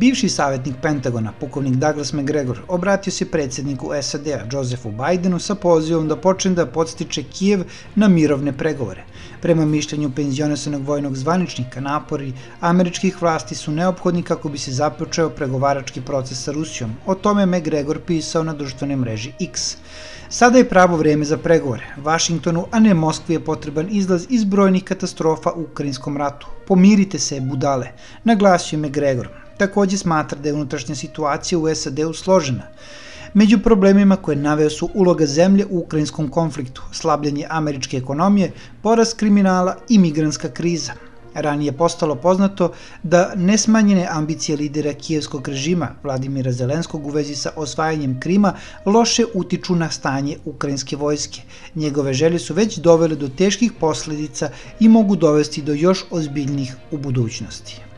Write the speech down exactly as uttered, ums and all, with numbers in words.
Bivši savjetnik Pentagona, pukovnik Douglas Macgregor, obratio se predsjedniku S A D-a Josephu Bidenu sa pozivom da počne da podstiče Kijev na mirovne pregovore. Prema mišljenju penzionisanog vojnog zvaničnika, napori američkih vlasti su neophodni kako bi se započeo pregovarački proces sa Rusijom. O tome Macgregor pisao na društvenoj mreži X. Sada je pravo vreme za pregovore. Vašingtonu, a ne Moskvi, je potreban izlaz iz brojnih katastrofa u Ukrajinskom ratu. Pomirite se, budale, naglasio je Macgregor. Takođe smatra da je unutrašnja situacija u S A D-u složena. Među problemima koje naveo su uloga zemlje u ukrajinskom konfliktu, slabljenje američke ekonomije, porast kriminala i migrantska kriza. Ranije je postalo poznato da nesmanjene ambicije lidera kijevskog režima Vladimira Zelenskog u vezi sa osvajanjem Krima loše utiču na stanje ukrajinske vojske. Njegove želje su već dovele do teških posledica i mogu dovesti do još ozbiljnijih u budućnosti.